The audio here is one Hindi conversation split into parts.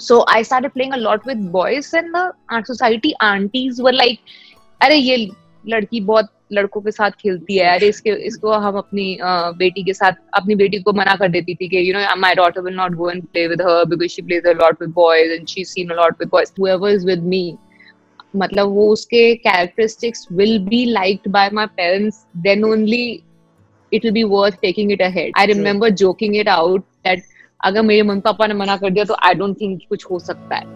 So I started playing a lot with boys, and the our society aunties were like, अरे ये लड़की बहुत लड़कों के साथ खेलती है, अरे इसको हम अपनी बेटी के साथ, अपनी बेटी को मना कर देती थी कि my daughter will not go and play with her because she plays a lot with boys and she's seen a lot with boys. Whoever is with me, मतलब वो उसके characteristics will be liked by my parents, then only it will be worth taking it ahead. I remember joking it out that अगर मेरे मम्मी पापा ने मना कर दिया तो I don't think कुछ हो सकता है.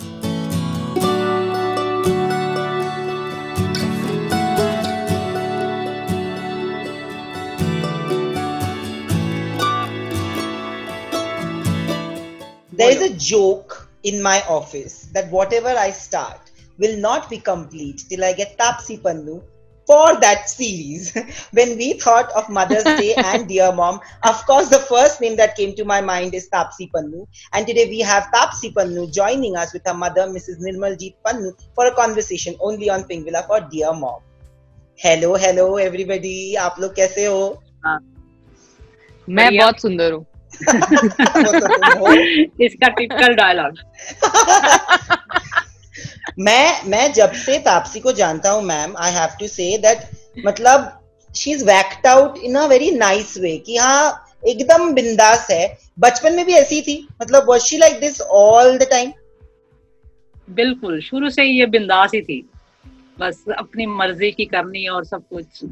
There is a joke in my office that whatever I start will not be complete till I get Taapsee Pannu for that series. When we thought of Mother's Day and Dear Mom, of course the first name that came to my mind is Taapsee Pannu, and today we have Taapsee Pannu joining us with her mother Mrs. Nirmaljeet Pannu for a conversation only on Pinkvilla for Dear Mom. Hello everybody, आप लोग कैसे हो? मैं बहुत सुंदर हूँ. इसका टिपिकल डायलॉग. मैं जब से तापसी को जानता हूँ ma'am, I have to say that मतलब she is whacked out in a very nice way कि हाँ एकदम बिंदास है. बचपन में भी ऐसी थी, मतलब was she like this all the time? बिल्कुल, शुरू से ही ये बिंदास ही थी, बस अपनी मर्जी की करनी और सब कुछ.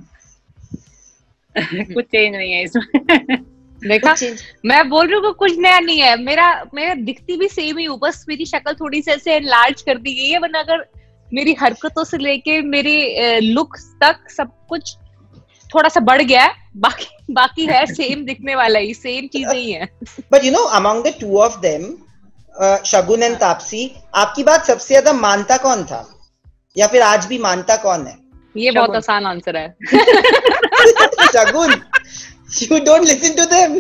कुछ चेंज नहीं है इसमें. देखा, मैं बोल रही हूँ कुछ नया नहीं है. मेरा दिखती भी सेम ही हूँ, बस मेरी शक्ल थोड़ी सी ऐसे एनलार्ज कर दी गई है, वरना अगर मेरी हरकतों से लेके मेरे लुक्स तक सब कुछ थोड़ा सा बढ़ गया है. बाकी है सेम दिखने वाला ही, सेम चीजें ही है. But you know among the two of them, Shagun and Taapsee, आपकी बात सबसे ज्यादा मानता कौन था, या फिर आज भी मानता कौन है? ये बहुत आसान आंसर है. शगुन, you don't listen to them.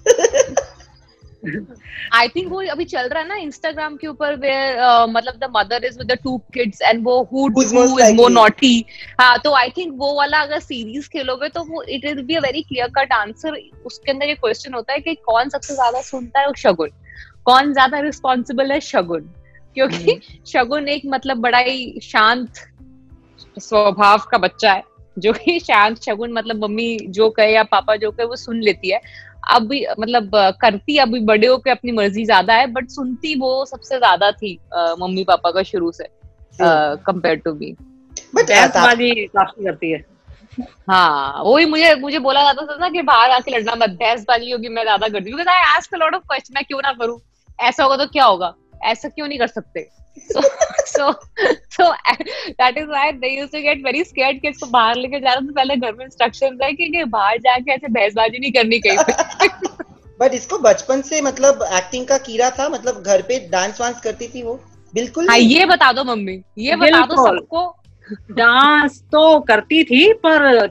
I think वो अभी चल रहा है ना इंस्टाग्राम के ऊपर, मतलब the mother is with the 2 kids and वो who is more naughty. हाँ, तो I think वो वाला अगर सीरीज खेलोगे तो वो it will be a very clear cut answer. उसके अंदर ये क्वेश्चन होता है कि कौन सबसे ज्यादा सुनता है, वो शगुन. कौन ज्यादा रिस्पॉन्सिबल है, शगुन. क्योंकि शगुन एक मतलब बड़ा ही शांत स्वभाव का बच्चा है, जो कि शांत. शगुन मतलब मम्मी जो कहे या पापा जो कहे वो सुन लेती है. अभी मतलब करती अभी बड़े होके अपनी मर्जी ज्यादा है, बट सुनती वो सबसे ज्यादा थी मम्मी पापा का शुरू से कंपेयर टू मी. बहसबाजी काफी करती है. हाँ, वही मुझे बोला जाता था ना कि बाहर आके लड़ना मत, बहसबाजी होगी मैं ज्यादा करती हूँ. Because I ask a lot of question, मैं क्यों ना करूँ, ऐसा होगा तो क्या होगा, ऐसा क्यों नहीं कर सकते. So that is why they used to get very scared कि इसको बाहर लेके जा रहा तो पहले घर में इंस्ट्रक्शंस है कि बाहर जाके ऐसे बहसबाजी नहीं करनी कहीं पे. बट इसको बचपन से मतलब एक्टिंग का कीड़ा था, मतलब घर पे डांस वांस करती थी वो? बिल्कुल. हाँ, ये बता दो मम्मी, ये बता दो सबको. डांस तो करती थी, पर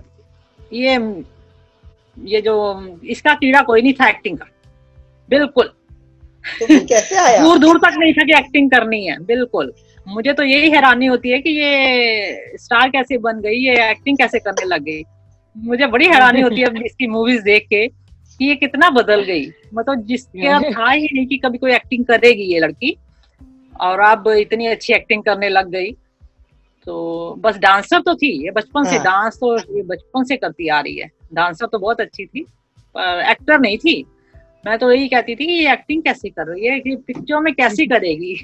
ये जो इसका कीड़ा कोई नहीं था एक्टिंग का, बिल्कुल. तो कैसे आया? दूर तक नहीं था कि एक्टिंग करनी है. बिल्कुल, मुझे तो यही हैरानी होती है कि ये स्टार कैसे बन गई, ये एक्टिंग कैसे करने लग गई. मुझे बड़ी हैरानी होती है इसकी मूवीज देख के कि ये कितना बदल गई. मतलब जिसका था ही नहीं कि कभी कोई एक्टिंग करेगी ये लड़की, और अब इतनी अच्छी एक्टिंग करने लग गई. तो बस डांसर तो थी ये बचपन से, डांस तो ये बचपन से करती आ रही है. डांसर तो बहुत अच्छी थी, पर एक्टर नहीं थी. मैं तो यही कहती थी कि ये एक्टिंग कैसे कर रही है, कि पिक्चर में कैसी करेगी.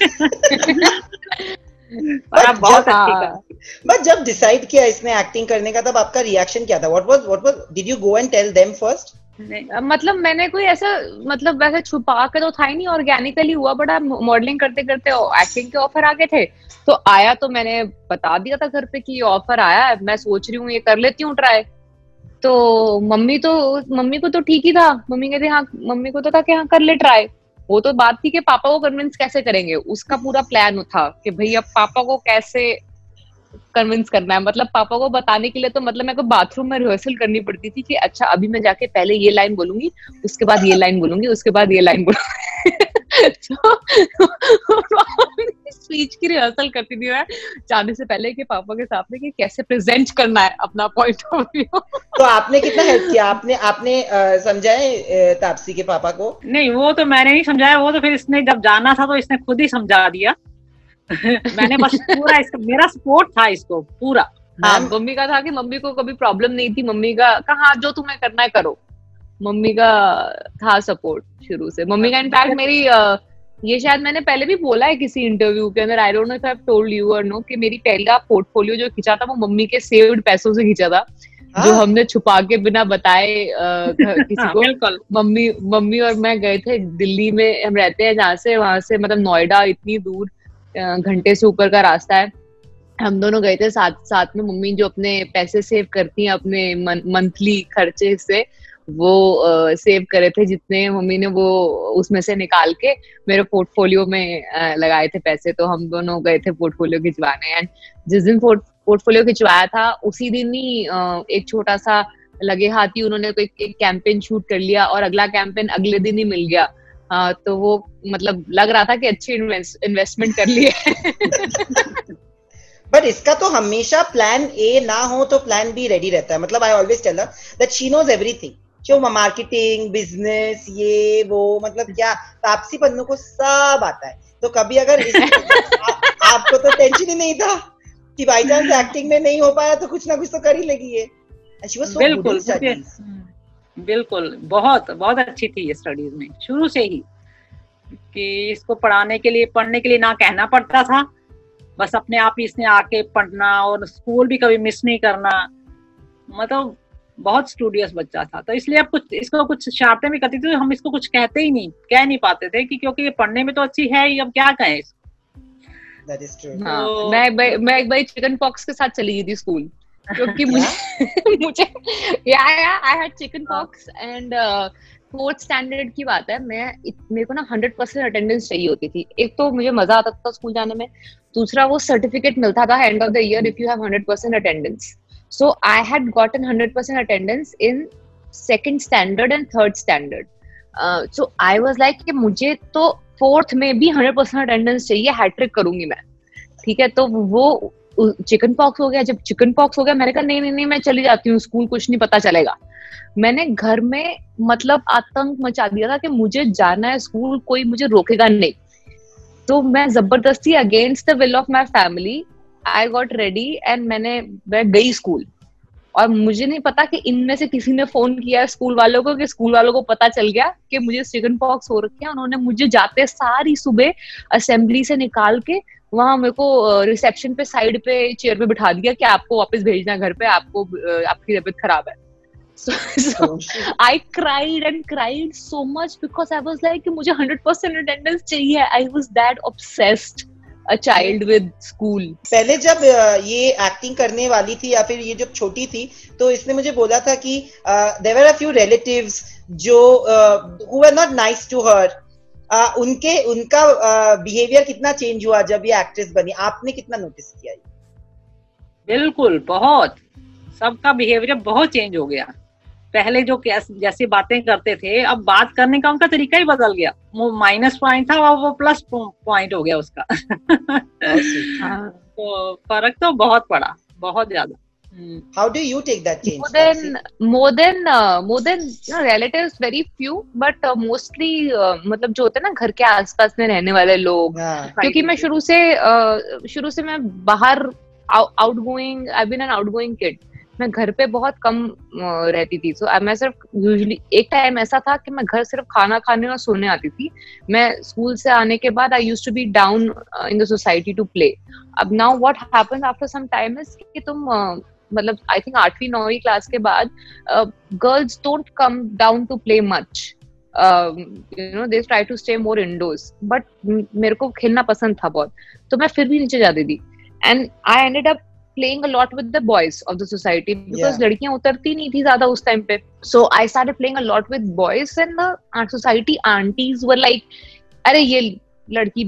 और अब बहुत अच्छी कर. बट जब डिसाइड किया इसने एक्टिंग करने का, तब आपका रिएक्शन क्या था? What was did you go and tell them first? मतलब मैंने कोई ऐसा मतलब वैसे छुपा के तो था ही नहीं, ऑर्गेनिकली हुआ. बट आप मॉडलिंग करते करते एक्टिंग के ऑफर आ गए थे, तो आया तो मैंने बता दिया था घर पे कि ऑफर आया है, मैं सोच रही हूँ ये कर लेती हूँ ट्राई. तो मम्मी को तो ठीक ही था. मम्मी कहते हाँ, मम्मी को तो था कि हाँ कर ले ट्राई. वो तो बात थी कि पापा को कन्विंस कैसे करेंगे, उसका पूरा प्लान था कि भाई अब पापा को कैसे कन्विंस करना है. मतलब पापा को बताने के लिए तो मतलब मेरे को बाथरूम में रिहर्सल करनी पड़ती थी कि अच्छा अभी मैं जाके पहले ये लाइन बोलूंगी, उसके बाद ये लाइन बोलूंगी, उसके बाद ये लाइन बोलूंगी. स्पीच की रिहर्सल करती थी मैं जाने से पहले कि पापा के सामने कि कैसे प्रेजेंट करना है अपना पॉइंट ऑफ व्यू। तो आपने कितना हेल्प किया? आपने समझाए तापसी के पापा को? नहीं, वो तो मैंने नहीं समझाया, वो तो फिर इसने जब जाना था तो इसने खुद ही समझा दिया। मैंने बस पूरा मेरा सपोर्ट था इसको पूरा। हाँ, मम्मी का था कि मम्मी को कभी प्रॉब्लम नहीं थी, मम्मी का कहा जो तुम्हें करना है करो, मम्मी का था सपोर्ट शुरू से। मम्मी का इनफैक्ट मेरी ये शायद मैंने पहले भी बोला है किसी इंटरव्यू के अंदर, I don't know if I have told you और नो, कि मेरी पहला पोर्टफोलियो जो खींचा था वो मम्मी के सेव्ड पैसों से खींचा था, जो हमने छुपा के बिना बताए किसी को। मम्मी और मैं गए थे दिल्ली में, हम रहते हैं जहाँ से, वहां से मतलब नोएडा इतनी दूर, घंटे से ऊपर का रास्ता है। हम दोनों गए थे साथ में। मम्मी जो अपने पैसे सेव करती हैं अपने मंथली खर्चे से, वो सेव करे थे जितने, मम्मी ने वो उसमें से निकाल के मेरे पोर्टफोलियो में लगाए थे पैसे। तो हम दोनों गए थे पोर्टफोलियो खिंचवाने, एंड जिस दिन पोर्टफोलियो खिंचवाया था उसी दिन ही एक छोटा सा लगे हाथी उन्होंने कोई एक कैंपेन शूट कर लिया और अगला कैंपेन अगले दिन ही मिल गया। तो वो मतलब लग रहा था कि अच्छी इन्वेस्टमेंट कर ली है। बट इसका तो हमेशा प्लान ए ना हो तो प्लान बी रेडी रहता है। मतलब I always tell her that she knows everything, जो मार्केटिंग, बिजनेस, ये वो, मतलब क्या तापसी पन्नू को सब आता है। तो कभी अगर आपको तो टेंशन ही नहीं था कि बाई चांस एक्टिंग में नहीं हो पाया तो कुछ ना कुछ तो कर ही लेगी ये। बिल्कुल बहुत बहुत अच्छी थी ये स्टडीज में शुरू से ही, कि इसको पढ़ने के लिए ना कहना पड़ता था, बस अपने आप ही इसने आके पढ़ना, और स्कूल भी कभी मिस नहीं करना। मतलब बहुत स्टूडियस बच्चा था, तो इसलिए अब इसको कुछ शरारतें भी करती थी तो हम इसको कुछ कह नहीं पाते थे कि क्योंकि ये पढ़ने में तो अच्छी है ही, अब क्या कहें इसको। That is true. हाँ, मैं एक बार चिकन पॉक्स के साथ चली गई थी स्कूल, क्योंकि मुझे I had chicken pox and 4th standard की बात है। मेरे को ना 100% अटेंडेंस चाहिए होती थी। एक तो मुझे मजा आता था स्कूल जाने में, दूसरा वो सर्टिफिकेट मिलता था end of the year if you have 100% attendance. So I had gotten 100% attendance in 2nd standard and 3rd standard. So I was like कि मुझे तो 4th में भी 100% अटेंडेंस चाहिए, हैट्रिक करूंगी मैं, ठीक है। तो वो चिकन पॉक्स हो गया। जब चिकन पॉक्स हो गया मैंने कहा नहीं मैं चली जाती हूँ स्कूल, कुछ नहीं पता चलेगा। मैंने घर में मतलब आतंक मचा दिया था कि मुझे जाना है स्कूल, कोई मुझे रोकेगा नहीं। तो मैं जबरदस्ती against the will of my family I got ready and मैं गई स्कूल। और मुझे नहीं पता कि इनमें से किसी ने फोन किया स्कूल वालों को, कि स्कूल वालों को पता चल गया कि मुझे चिकन पॉक्स हो रखी है। उन्होंने मुझे जाते सारी सुबह असेंबली से निकाल के वहां मेरे को रिसेप्शन पे साइड पे चेयर पे बिठा दिया कि आपको वापस भेजना है घर पे, आपकी तबीयत खराब है। So I cried and cried so much because I was like कि मुझे 100% अटेंडेंस चाहिए। I was that obsessed a child with school. पहले जब ये एक्टिंग करने वाली थी या फिर ये जब छोटी थी तो इसने मुझे बोला था कि there were a few relatives जो who were not nice to her. उनका बिहेवियर कितना चेंज हुआ जब ये एक्ट्रेस बनी? आपने कितना नोटिस किया? बिल्कुल, बहुत, सबका बिहेवियर बहुत चेंज हो गया। पहले जो जैसी बातें करते थे, अब बात करने का उनका तरीका ही बदल गया। वो माइनस पॉइंट था और वो प्लस पॉइंट हो गया उसका। तो फर्क तो बहुत पड़ा, बहुत ज्यादा। How do you take that change? More than relatives, very few, but mostly मतलब जो होते हैं ना घर के आसपास में रहने वाले लोग, क्योंकि मैं शुरू से मैं बाहर outgoing, I've been an outgoing kid. मैं घर पे बहुत कम रहती थी। सो मैं सिर्फ यूजुअली एक टाइम ऐसा था कि मैं घर सिर्फ खाना खाने और सोने आती थी। मैं स्कूल से आने के बाद I used to be down in the society to play. अब now what happens after some time is कि तुम मतलब आई थिंक 8वीं 9वीं क्लास के बाद girls don't come down to play much, you know, they try to stay more indoors. But मेरे को खेलना पसंद था बहुत, तो मैं फिर भी नीचे जाती थी। And I ended up playing a lot with the boys of the society because लड़कियां उतरती नहीं थी ज्यादा उस टाइम पे। So I started playing a lot with boys and the society aunties were like, अरे ये लड़की बहुत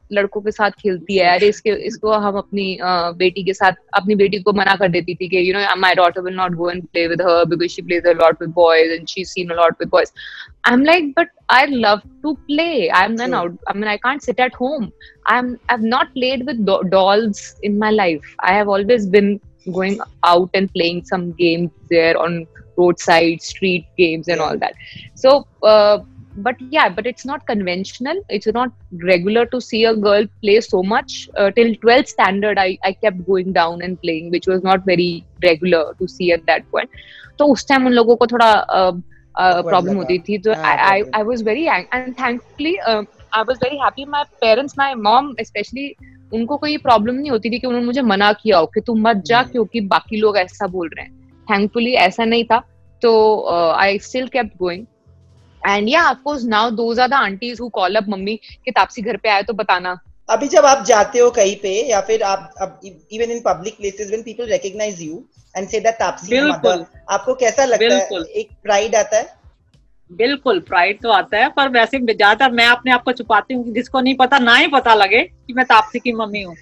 लड़कों के साथ खेलती है, अरे इसको हम अपनी बेटी के साथ, अपनी बेटी को मना कर देती थी कि you know my daughter will not go and play with her because she plays a lot with boys and she seen a lot with boys. I'm like, but I love to play. I can't sit at home. I've not played with dolls in my life. I have always been going out and playing some games there on roadside street games and all that. So but it's not conventional. It's not regular to see a girl play so much. Till 12th standard I kept going down and playing, which was not very regular to see at that point. तो उस टाइम उन लोगों को थोड़ा प्रॉब्लम होती थी. तो I was very angry, and thankfully I was very happy. My parents, my mom especially, उनको कोई प्रॉब्लम नहीं होती थी कि उन्होंने मुझे मना किया हो कि तुम मत जा क्योंकि बाकी लोग ऐसा बोल रहे हैं. Thankfully ऐसा नहीं था. तो I still kept going. And yeah, of course now those are the aunties who call up mummy कि तापसी घर पे आए तो बताना. अभी जब आप जाते हो कहीं पे या फिर आप even in public places when people recognize you and say that Taapsee mother, आपको कैसा लगता है? एक प्राइड आता है? बिल्कुल प्राइड तो आता है, पर वैसे ज्यादातर मैं अपने आप को छुपाती हूँ, जिसको नहीं पता ना ही पता लगे कि मैं तापसी की मम्मी हूँ.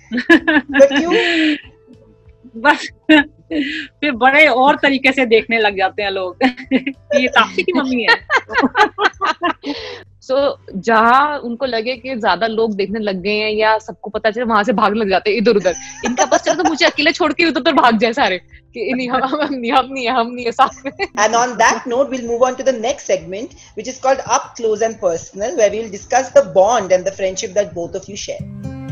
बस फिर बड़े और तरीके से देखने लग जाते हैं लोग कि ये तापसी की मम्मी है. So, जहाँ उनको लगे कि ज्यादा लोग देखने लग गए हैं या सबको पता चले, वहां से भागने लग जाते हैं इधर उधर. इनका बस चलो तो मुझे अकेले छोड़ के उधर भाग जाए सारे कि नहीं हम नहीं है साथ में. And on that note, we'll move on to the next segment, which is called Up Close and Personal, where we'll discuss the bond and the friendship that both of you share.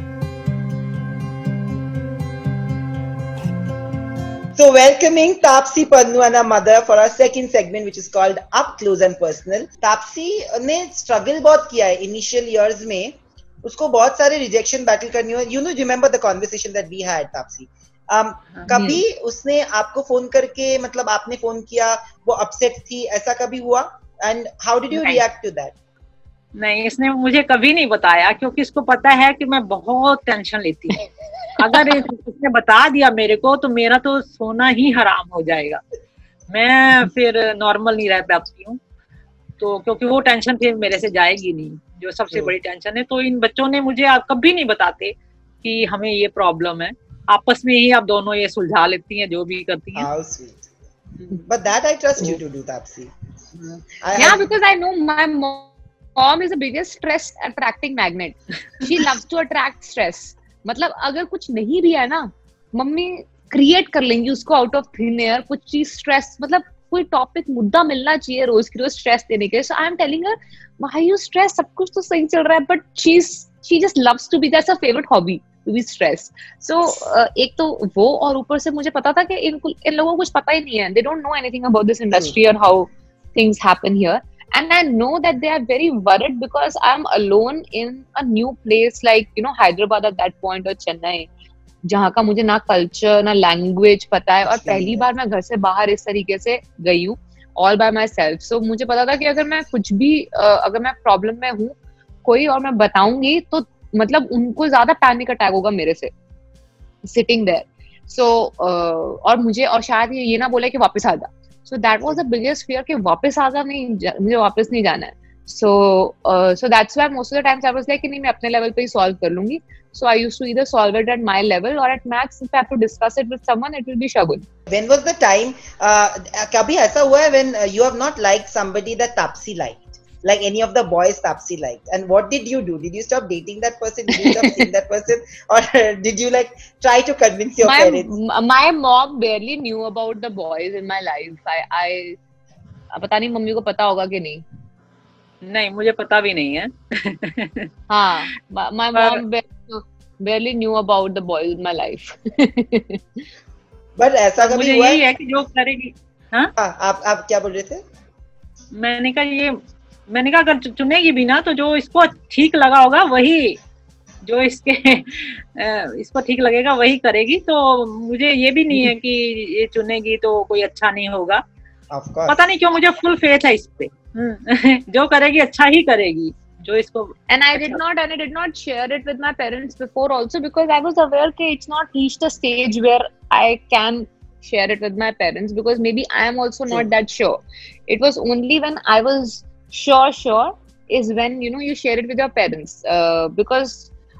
So welcoming Taapsee Pannu and her mother for our second segment, which is called Up Close and Personal. Taapsee ने struggle बहुत किया है initial years में, उसको बहुत सारे rejection battle करनी हुई. You know, remember the conversation that we had, Taapsee? कभी उसने आपको फोन करके, मतलब आपने फोन किया, वो upset थी, ऐसा कभी हुआ? And how did you react to that? नहीं, इसने मुझे कभी नहीं बताया क्योंकि इसको पता है कि मैं बहुत टेंशन लेती हूँ. अगर इसने बता दिया मेरे को तो मेरा तो सोना ही हराम हो जाएगा. मैं फिर नॉर्मल नहीं रह पाती हूँ, तो क्योंकि वो टेंशन फिर मेरे से जाएगी नहीं, जो सबसे बड़ी टेंशन है. तो इन बच्चों ने मुझे कभी नहीं बताते कि हमें ये प्रॉब्लम है. आपस में ही आप दोनों ये सुलझा लेती हैं, जो भी करती हैं. How sweet. But that I trust you to do, Taapsee. Yeah, because I know my mom is the biggest stress attracting magnet. She loves to attract stress. मतलब अगर कुछ नहीं भी है ना, मम्मी क्रिएट कर लेंगी उसको आउट ऑफ थिन एयर. कुछ चीज स्ट्रेस, मतलब कोई टॉपिक मुद्दा मिलना चाहिए रोज की रोज स्ट्रेस देने के. So I am telling her, why you stress, सब कुछ तो सही चल रहा है, but she just loves to be, that's her favourite hobby, to be stress. So एक तो वो, और ऊपर से मुझे पता था कि इन लोगों को कुछ पता ही नहीं है. They don't know anything about this industry और how things happen here. And I know that they are very worried because I'm alone in a new place like, you know, Hyderabad at that point or Chennai, जहाँ का मुझे ना कल्चर ना लैंग्वेज पता है, और पहली बार मैं घर से बाहर इस तरीके से गई हूँ all by myself. So मुझे पता था कि अगर मैं कुछ भी अगर मैं प्रॉब्लम में हूँ कोई और मैं बताऊंगी तो मतलब उनको ज्यादा पैनिक अटैक होगा मेरे से सिटिंग देयर. सो और मुझे, और शायद ये ना बोले कि वापस आ जा. So that was the biggest fear कि वापस आ जा, नहीं मुझे वापस नहीं जाना है. So that's why most of the times I was like कि नहीं, मैं अपने लेवल पे ही सॉल्व कर लूंगी. So I used to either solve it at my level or at max if I have to discuss it with someone, it will be Shagun. When was the time कभी ऐसा हुआ है when you have not liked somebody that Taapsee liked, like any of the boys Taapsee liked, and what did you do? Did you stop dating that person? Did you stop seeing that person, or did you like try to convince your parents? My mom barely knew about the boys in my life. I पता नहीं मम्मी को पता होगा कि नहीं. नहीं, मुझे पता भी नहीं है. हाँ, my mom barely knew about the boys in my life. But ऐसा कभी हुआ है कि जो करेगी. हाँ, आप क्या बोल रहे थे? मैंने कहा अगर चुनेगी भी ना तो जो इसको ठीक लगा होगा वही, जो इसको ठीक लगेगा वही करेगी. तो मुझे ये भी नहीं है कि ये चुनेगी तो कोई अच्छा नहीं होगा. पता नहीं क्यों मुझे फुल फेथ है इस पे. जो करेगी अच्छा ही करेगी, जो इसको. And I did not share it with my parents before also because I was aware that it's not reached a stage where I can share it with my parents because maybe I am also not that sure. It was only when I was sure is when, you know, you share it with your parents because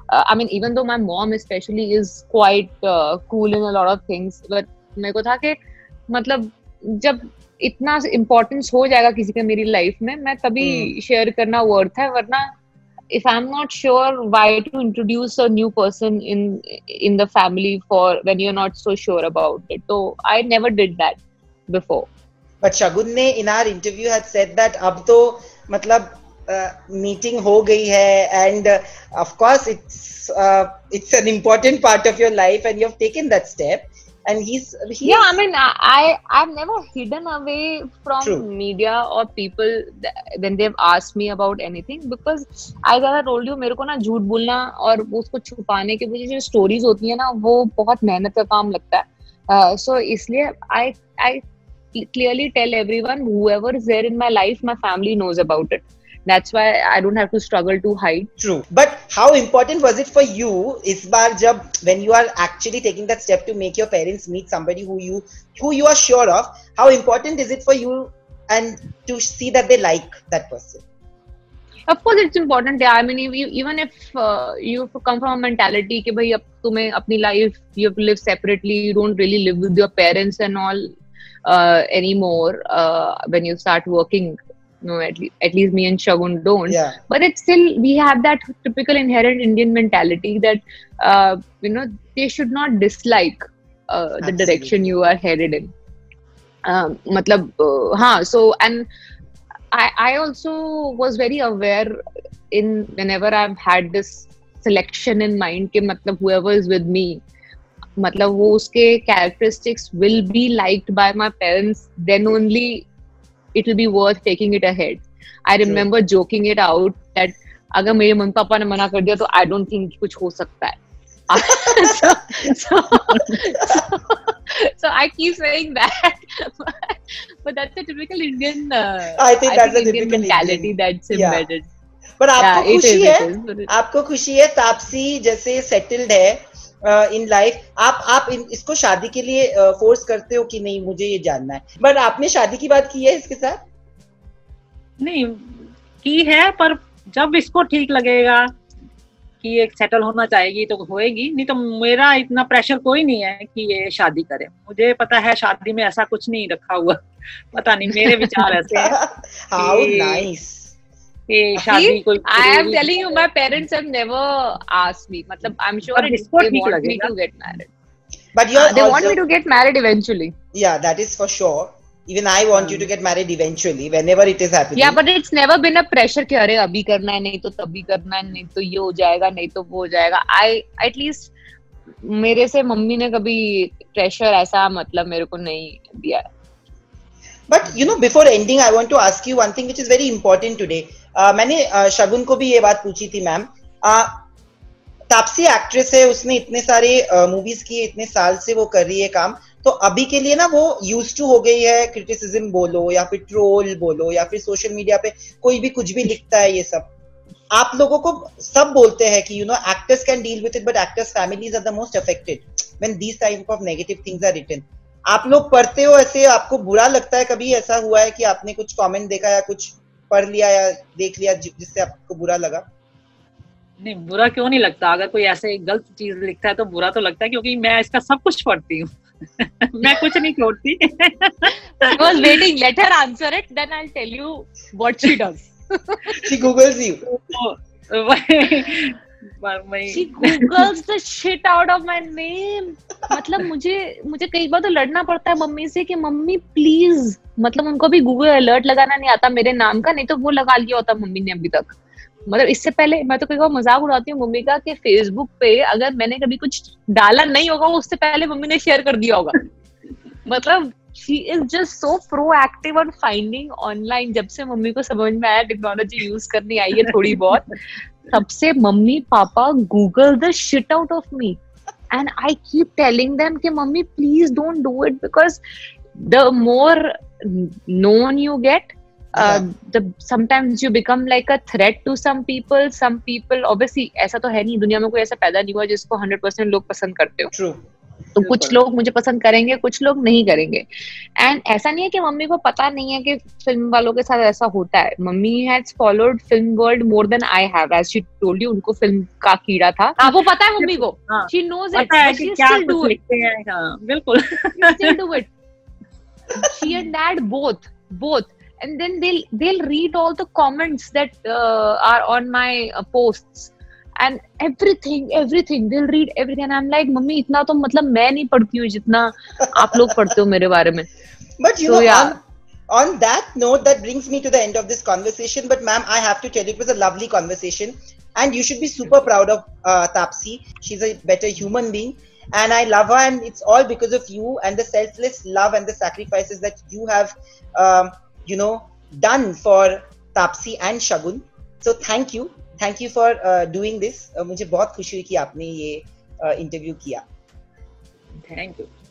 I mean, even though my mom especially is quite cool in a lot of things, but मेरे को था कि मतलब जब इतना इम्पोर्टेंस हो जाएगा किसी का मेरी लाइफ में, मैं तभी शेयर करना वर्थ है, वरना if I'm not sure, why to introduce a new person in the family for when you're not so sure about it. So I never did that before. But Shagun ने in our interview had said that अब तो मतलब meeting हो गई है, and of course it's an important part of your life and you have taken that step. And he's yeah, I mean, I've never hidden away from True. Media or people when they've asked me about anything, because as I told you, मेरे को ना झूठ बोलना और उसको छुपाने के पीछे जो स्टोरीज होती है ना, वो बहुत मेहनत का काम लगता है. So इसलिए I clearly tell everyone, whoever is there in my life, my family knows about it. That's why I don't have to struggle to hide. True. But how important was it for you इस बार जब when you are actually taking that step to make your parents meet somebody who you are sure of? How important is it for you and to see that they like that person? Of course, it's important. Yeah, I mean, even if you come from a mentality कि भाई अब तुम्हें अपनी life you have to live separately, you don't really live with your parents and all anymore when you start working. No, at least me and Shagun don't. Yeah. But it's still, we have that typical inherent Indian mentality that they should not dislike the direction you are headed in. So and I also was very aware in whenever I've had this selection in mind कि मतलब whoever is with me, मतलब वो उसके characteristics will be liked by my parents, then only it will be worth taking it ahead. I remember joking it out that अगर मेरे मम्मी पापा ने मना कर दिया तो I don't think कुछ हो सकता है. So I keep saying that, but that's a typical Indian. I think that's a Indian typical mentality Indian. that's embedded. But आपको खुशी है, आपको खुशी है तापसी जैसे settled है इन लाइफ. आप इसको शादी के लिए फोर्स करते हो कि नहीं मुझे ये जानना है? बट आपने शादी की बात की है इसके साथ? नहीं की है, पर जब इसको ठीक लगेगा कि एक सेटल होना चाहेगी तो होएगी, नहीं तो मेरा इतना प्रेशर कोई नहीं है कि ये शादी करे. मुझे पता है शादी में ऐसा कुछ नहीं रखा हुआ, पता नहीं मेरे विचार ऐसे हैं. How nice. शादी कोई I am telling you, my parents have never asked me. मतलब I'm sure they want me to get married. But they want me to get married eventually. Yeah, that is for sure. Even I want you to get married eventually, whenever it is happening. Yeah, but it's never been a pressure कि अरे अभी करना है, नहीं तो तभी करना है, नहीं तो ये हो जाएगा, नहीं तो वो हो जाएगा. At least मेरे से मम्मी ने कभी pressure ऐसा मतलब मेरे को नहीं दिया. But before ending, I want to ask you one thing which is very important today. मैंने शगुन को भी ये बात पूछी थी मैम. तापसी एक्ट्रेस है, उसने इतने सारे मूवीज किए, इतने साल से वो कर रही है काम, तो अभी के लिए ना वो यूज्ड टू हो गई है क्रिटिसिज्म बोलो या फिर ट्रोल बोलो या फिर सोशल मीडिया पे कोई भी कुछ भी लिखता है. ये सब आप लोगों को सब बोलते हैं कि actors can deal with it, but actors families are the most affected when these type of negative things are written. आप लोग पढ़ते हो ऐसे, आपको बुरा लगता है? कभी ऐसा हुआ है कि आपने कुछ कमेंट देखा या कुछ पढ़ लिया या देख लिया जिससे आपको बुरा लगा? नहीं, बुरा क्यों नहीं लगता. अगर कोई ऐसे गलत चीज लिखता है तो बुरा तो लगता है, क्योंकि मैं इसका सब कुछ पढ़ती हूँ. मैं कुछ नहीं छोड़ती. I was waiting. Let her answer it, then I'll tell you what she does. She Googles you. She Googles the shit out of my name. मतलब मुझे कई बार तो लड़ना पड़ता है मम्मी से कि मम्मी प्लीज, मतलब उनको भी गूगल अलर्ट लगाना नहीं आता मेरे नाम का, नहीं तो वो लगा लिया होता मम्मी ने अभी तक. मतलब इससे पहले मैं तो कई बार मजाक उड़ाती हूँ मम्मी का कि फेसबुक पे अगर मैंने कभी कुछ डाला नहीं होगा उससे पहले मम्मी ने शेयर कर दिया होगा. मतलब she is just so proactive on finding online. जब से मम्मी को समझ में आया टेक्नोलॉजी यूज करनी आई है थोड़ी बहुत, तब से mummy papa Google the shit out of me, and I keep telling them कि mummy please don't do it, because the more known you get, sometimes you become like a threat to some people. Some people obviously, ऐसा तो है नहीं दुनिया में कोई ऐसा पैदा नहीं हुआ जिसको 100% लोग पसंद करते हो. True. तो कुछ लोग मुझे पसंद करेंगे, कुछ लोग नहीं करेंगे। एंड ऐसा नहीं है कि मम्मी को पता नहीं है कि फिल्म वालों के साथ ऐसा होता है। Mummy has followed film world more than I have, as she told you, उनको फिल्म का कीड़ा था, वो पता है मम्मी को, she knows it, but she still do it. बिल्कुल, still do it. She and dad both, and then they'll read all the comments that are on my posts and everything they'll read everything, and I'm like, mummy इतना तो मतलब मैं नहीं पढ़ती हूँ जितना आप लोग पढ़ते हो मेरे बारे में। But you know, on that note, that brings me to the end of this conversation. But ma'am, I have to tell you, it was a lovely conversation, and you should be super proud of Taapsee. She's a better human being, and I love her, and it's all because of you and the selfless love and the sacrifices that you have, done for Taapsee and Shagun. So thank you for doing this. मुझे बहुत खुशी हुई कि आपने ये इंटरव्यू किया। Thank you.